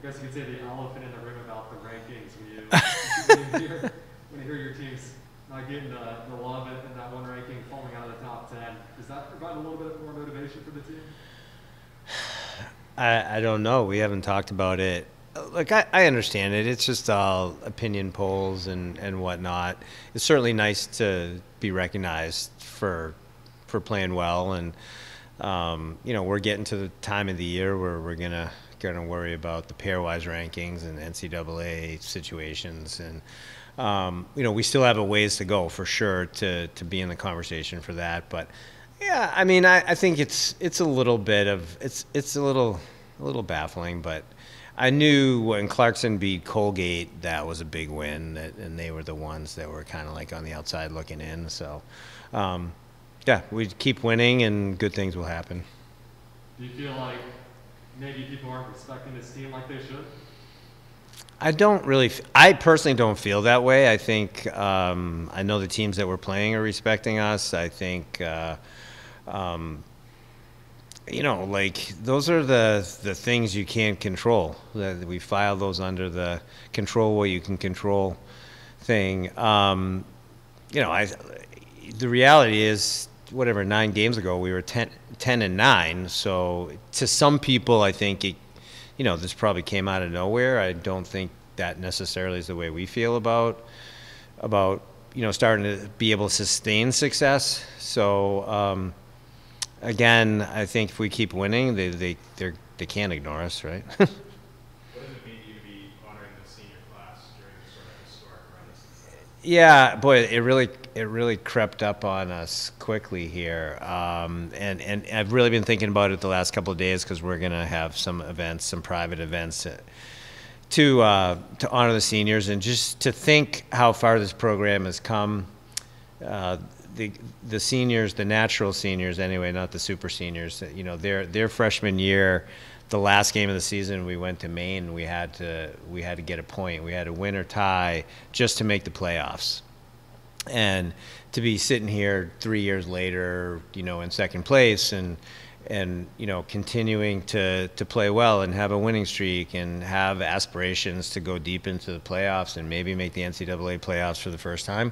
guess you could say the elephant in the room about the rankings when you hear your teams not getting the love and that one ranking falling out of the top 10. Does that provide a little bit more motivation for the team? I don't know. We haven't talked about it. Like, I understand it. It's just all opinion polls and whatnot. It's certainly nice to be recognized for playing well, and we're getting to the time of the year where we're gonna worry about the pairwise rankings and NCAA situations, and we still have a ways to go for sure to be in the conversation for that. But yeah, I mean, I think it's a little bit of it's a little baffling, but I knew when Clarkson beat Colgate, that was a big win, and they were the ones that were kind of like on the outside looking in. So, yeah, we keep winning, and good things will happen. Do you feel like maybe people aren't respecting this team like they should? I personally don't feel that way. I think I know the teams that we're playing are respecting us. I think like those are the things you can't control. That we file those under the control what you can control thing. The reality is, whatever, 9 games ago we were 10-9. So to some people, I think this probably came out of nowhere. I don't think that necessarily is the way we feel about starting to be able to sustain success. So again, I think if we keep winning, they can't ignore us, right? What does it mean to you to be honoring the senior class during this sort of historic run? Yeah, boy, it really crept up on us quickly here, and I've really been thinking about it the last couple of days, because we're gonna have some events, some private events, to honor the seniors, and just to think how far this program has come. The seniors, the natural seniors anyway, not the super seniors, their freshman year, the last game of the season, we went to Maine. We had to get a point. We had to win or tie just to make the playoffs. And to be sitting here 3 years later, in second place, and continuing to play well and have a winning streak and have aspirations to go deep into the playoffs and maybe make the NCAA playoffs for the first time.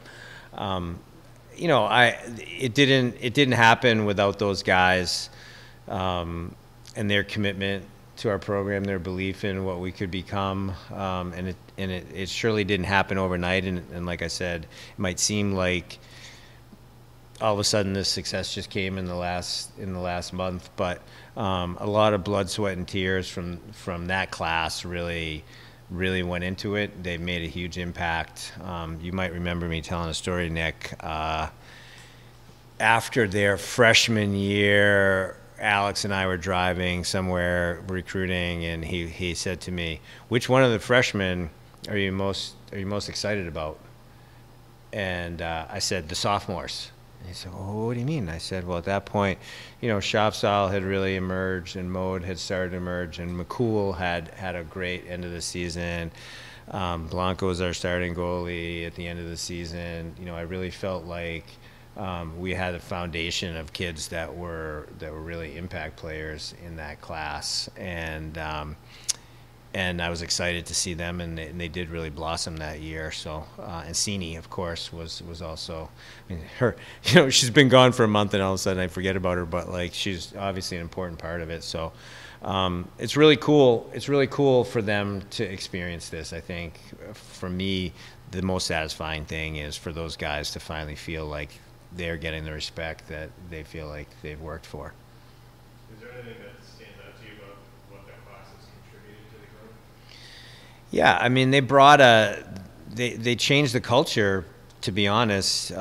It didn't happen without those guys and their commitment to our program, their belief in what we could become, and it surely didn't happen overnight. And like I said, it might seem like all of a sudden this success just came in the last month, but a lot of blood, sweat, and tears from that class really went into it. They've made a huge impact. You might remember me telling a story, Nick. After their freshman year, Alex and I were driving somewhere recruiting, and he said to me, "Which one of the freshmen are you most excited about?" And I said, "The sophomores." And he said, "Well, what do you mean?" I said, "Well, at that point, Shopsal had really emerged, and Mode had started to emerge, and McCool had a great end of the season. Blanco was our starting goalie at the end of the season. I really felt like we had a foundation of kids that were really impact players in that class, and I was excited to see them, and they did really blossom that year. So, and Sini, of course, was also, her, she's been gone for a month, and all of a sudden I forget about her, but like, she's obviously an important part of it. So, it's really cool. It's really cool for them to experience this. I think for me, the most satisfying thing is for those guys to finally feel like they're getting the respect that they feel like they've worked for. Is there anything that stands out to you about what that class has contributed to the growth? Yeah, I mean, they changed the culture, to be honest.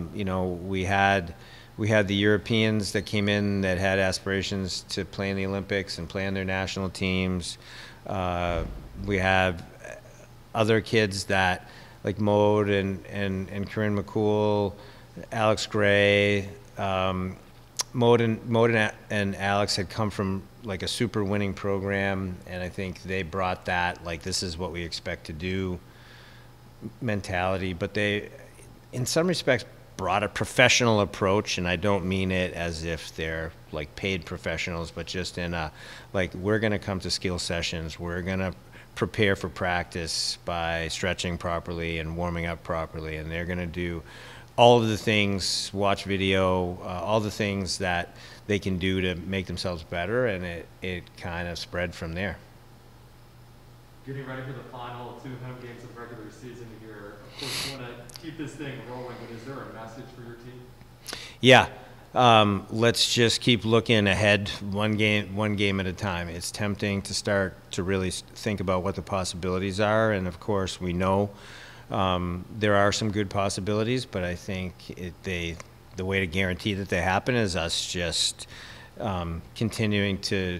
We had the Europeans that came in that had aspirations to play in the Olympics and play on their national teams. We have other kids that, like Mode and Corinne McCool, Alex Gray. Mode and Alex had come from like a super winning program, and I think they brought that, like, this is what we expect to do mentality. But they, in some respects, brought a professional approach, and I don't mean it as if they're like paid professionals, but just in a, like, we're going to come to skill sessions, we're going to prepare for practice by stretching properly and warming up properly, and they're going to do all of the things, watch video, all the things that they can do to make themselves better, and it kind of spread from there. Getting ready for the final 2 home games of the regular season here. Of course, you want to keep this thing rolling, but is there a message for your team? Yeah. Let's just keep looking ahead, one game at a time. It's tempting to start to really think about what the possibilities are, and of course we know there are some good possibilities, but I think the way to guarantee that they happen is us just continuing to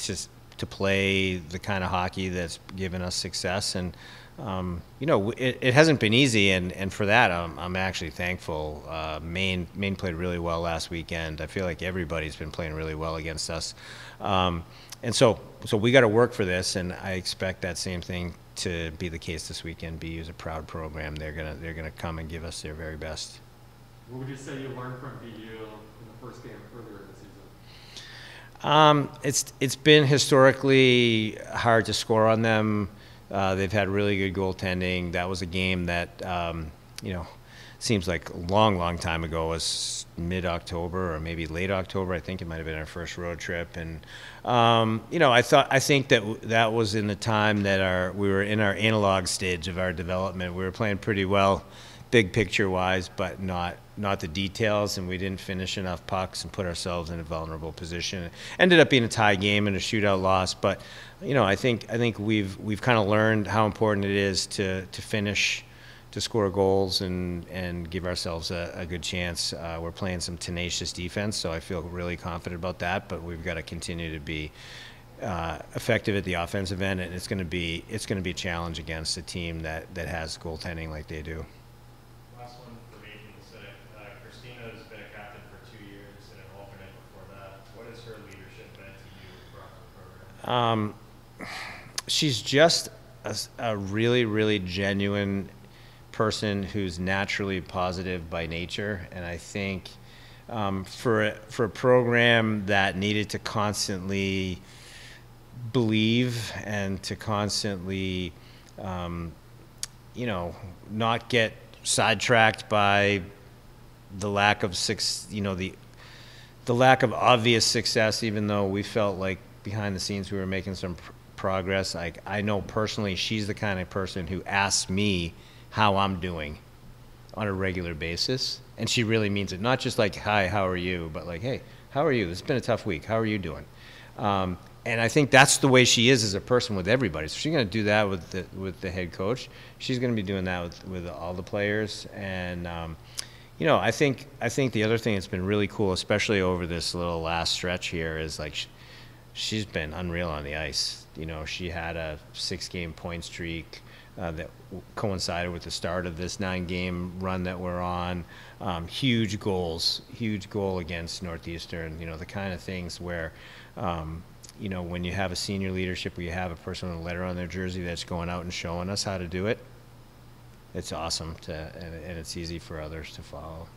play the kind of hockey that's given us success. And it hasn't been easy, and for that I'm actually thankful. Maine played really well last weekend. I feel like everybody's been playing really well against us, and so we got to work for this, and I expect that same thing to be the case this weekend. BU is a proud program. They're gonna come and give us their very best. What would you say you learned from BU in the first game earlier in the season? It's been historically hard to score on them. They've had really good goaltending. That was a game that seems like a long time ago. It was mid-October or maybe late October. I think it might have been our first road trip, and I think that was in the time that we were in our analog stage of our development. We were playing pretty well, big picture wise, but not the details, and we didn't finish enough pucks and put ourselves in a vulnerable position. It ended up being a tie game and a shootout loss, but I think we've kind of learned how important it is to finish, to score goals and give ourselves a good chance. We're playing some tenacious defense, so I feel really confident about that, but we've got to continue to be effective at the offensive end, and it's going to be a challenge against a team that has goaltending like they do. Last one for me from the Civic. Christina's been a captain for 2 years and an alternate before that. What has her leadership been to you throughout the program? She's just a really, really genuine person who's naturally positive by nature, and I think for a program that needed to constantly believe and to constantly not get sidetracked by the lack of the lack of obvious success, even though we felt like behind the scenes we were making some progress. Like, I know personally she's the kind of person who asks me how I'm doing on a regular basis, and she really means it. Not just like, hi, how are you, but like, hey, how are you? It's been a tough week. How are you doing? And I think that's the way she is as a person with everybody. So she's going to do that with the head coach. She's going to be doing that with all the players. And I think the other thing that's been really cool, especially over this little last stretch here, is like she's been unreal on the ice. She had a 6-game point streak that coincided with the start of this 9-game run that we're on. Huge goals, huge goal against Northeastern. The kind of things where, when you have a senior leadership, where you have a person with a letter on their jersey that's going out and showing us how to do it, it's awesome and it's easy for others to follow.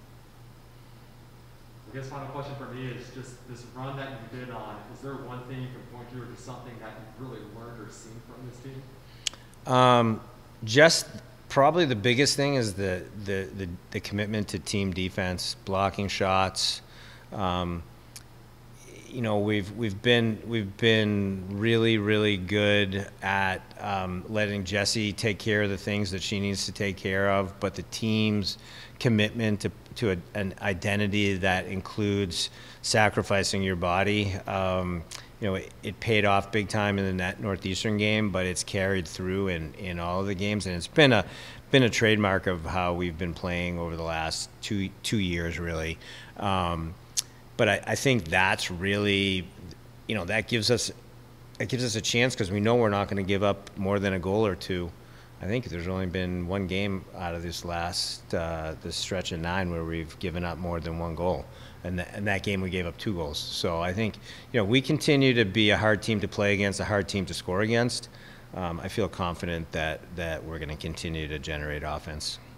I guess final question for me is just this run that you've been on. Is there one thing you can point to, or just something that you've really learned or seen from this team? Just probably the biggest thing is the commitment to team defense, blocking shots. We've been really good at letting Jessie take care of the things that she needs to take care of, but the team's commitment to an identity that includes sacrificing your body. It paid off big time in the Northeastern game, but it's carried through in all of the games, and it's been a trademark of how we've been playing over the last two years, really. But I think that's really, that gives us a chance, because we know we're not going to give up more than a goal or two. I think there's only been one game out of this this stretch of 9 where we've given up more than one goal. And that game we gave up 2 goals. So I think, we continue to be a hard team to play against, a hard team to score against. I feel confident that we're going to continue to generate offense.